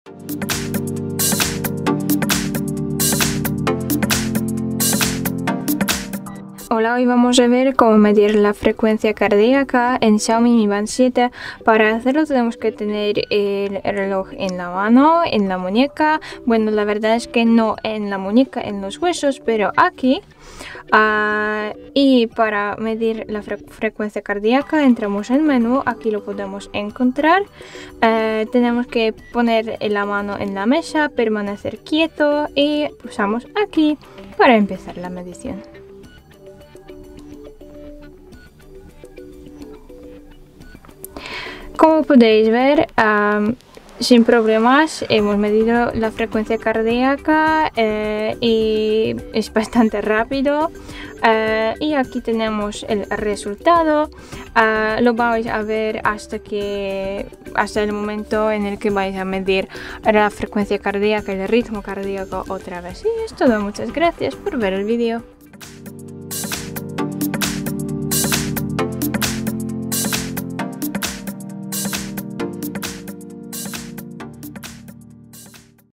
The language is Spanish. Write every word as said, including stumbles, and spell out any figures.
Hola, hoy vamos a ver cómo medir la frecuencia cardíaca en Xiaomi Mi Band siete. Para hacerlo tenemos que tener el reloj en la mano, en la muñeca. Bueno, la verdad es que no en la muñeca, en los huesos, pero aquí. Uh, y para medir la fre frecuencia cardíaca entramos en menú, aquí lo podemos encontrar. Uh, tenemos que poner la mano en la mesa, permanecer quieto y pulsamos aquí para empezar la medición. Como podéis ver, um, sin problemas hemos medido la frecuencia cardíaca eh, y es bastante rápido. Uh, y aquí tenemos el resultado. Uh, lo vais a ver hasta que hasta el momento en el que vais a medir la frecuencia cardíaca y el ritmo cardíaco otra vez. Y es todo. Muchas gracias por ver el vídeo.